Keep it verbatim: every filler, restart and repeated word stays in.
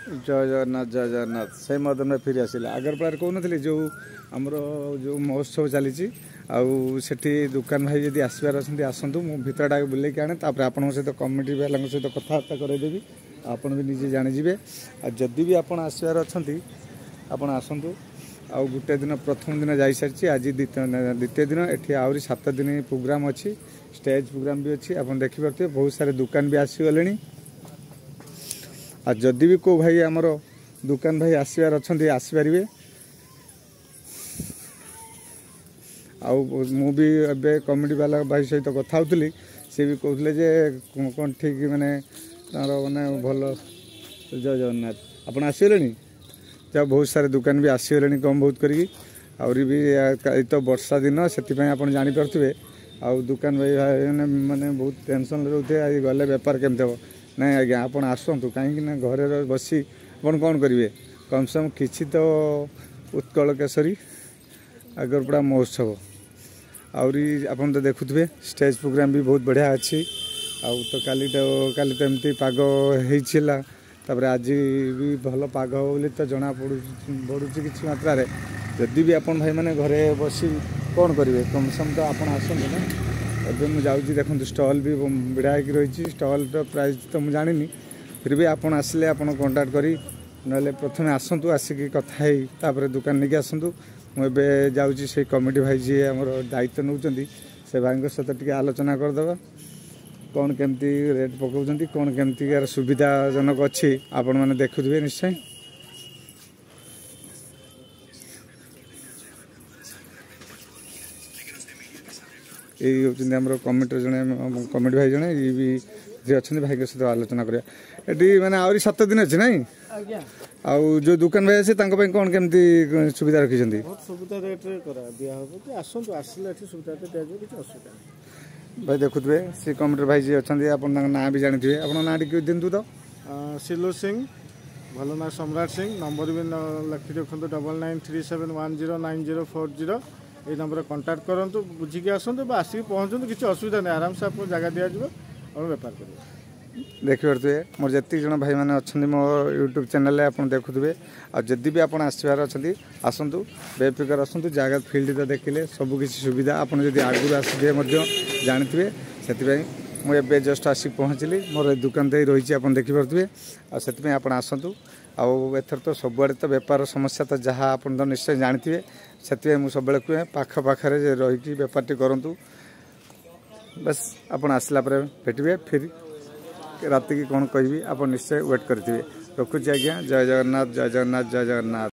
जय जगन्नाथ जय जगन्नाथ से मदन में फिर आसिला आगरपड़ार कहून जो आमर जो महोत्सव चली आठी दुकान भाई जब आसबार अच्छा आसतु मु भितरटा बुलेक आने आप सहित कमिटी वाला सहित कथबार्ता करदेवी आप भी निजे जाणीजे आदि भी आप आसबार अच्छा आप आसतु आउ गोटे दिन प्रथम दिन जा सारी आज द्वितीय दिन ये आहरी सात दिन प्रोग्राम अच्छी स्टेज प्रोग्राम भी अच्छी आप देखिपे बहुत सारे दुकान भी आसीगले आ जदि भी को भाई आमर दुकान भाई आसबार अच्छा आसपारे मु भी ए कमिटी वाला भाई सहित कथा होती सी भी कहते जे कौन ठीक माने तार माने भल जय जगन्नाथ आप आसगले जब बहुत सारे दुकान भी आसगले कम बहुत करी आहरी भी तो वर्षा दिन से आप जापे आउ दुकान भाई भाई मैंने बहुत टेंशन रोते आज गले बेपार केमती हम ना आज्ञा आप आसतु कहीं घरे बसी आप कौन करेंगे कम से कम किसी तो उत्कल केसरी आगरपड़ा महोत्सव आहरी आप तो देखुए स्टेज प्रोग्राम भी बहुत बढ़िया अच्छी आउ तो काली तो काली तो एमती पाग होइछिला तापर आज भी भल पाग हो बोली तो जना पड़ू पड़ू कि मात्रा जदि भी आपण भाई मैंने घरे बसी कौन करेंगे कम से कम तो आप आसतु ना एवं मुझे देखो स्टल भी विड़ाई रही स्टल प्राइस तो मुझे जानी फिर भी आप आसिले आप कंटाक्ट करी ना प्रथम आसतु आसिक कथा ही दुकान नहीं आसतु मुझे जाऊँगी से कमिटी भाई जी आम दायित्व नौ से भाई सहित टी आलोचना करदे कौन केमती रेट पकाउं कौन केमती यार सुविधाजनक अच्छी आपण मैंने देखुए निश्चय यही हूँ कमिटी जड़े कमिटी भाई जड़े ये भी जी अच्छा भाई के सहित आलोचना करा ये मैंने आहरी सात दिन अच्छे ना आउ जो दुकान भाई आसे कौन केमती सुविधा रखी सुविधा रेट दिया आसतु आसिले सुविधा दिया किसी असुविधा भाई देखुए सी कमिटी भाई जी अच्छा आप ना भी जानी आप ना टी दिंतु तो सिलू सिंह भल ना सम्राट सिंह नंबर भी लिखि रखु double nine three seven one zero nine zero four zero ये नंबर कंटाक्ट करूँ बुझिकी आसतु आसिक पहुँचु किसी असुविधा नहीं आराम से आपको जगह दि जाव और बेपार करेंगे देखिपे मोर जी जन भाई मैंने अच्छा मो यूट्यूब चैनल आप देखुए आदि भी आप आसबार अच्छा आसतु बेफिकर आसतु जगह फील्ड तो देखिले सबकि सुविधा आप आगुरी आसवे जानी से मुझे जस्ट आसिक पहुँचली मोर दुकान तो रही आप देखिपे आसपे आप आसतु आथर तो सबुआड़े तो बेपार समस्या तो जहाँ आप तो निश्चय जानी से मुझे सब कहे पाख पाखे रही बेपारटी करूँ बस आप आसला भेटे फिर राति की कौन कहि आप निश्चय वेट करेंगे रखुच्छे आज्ञा जय जगन्नाथ जय जगन्नाथ जय जगन्नाथ।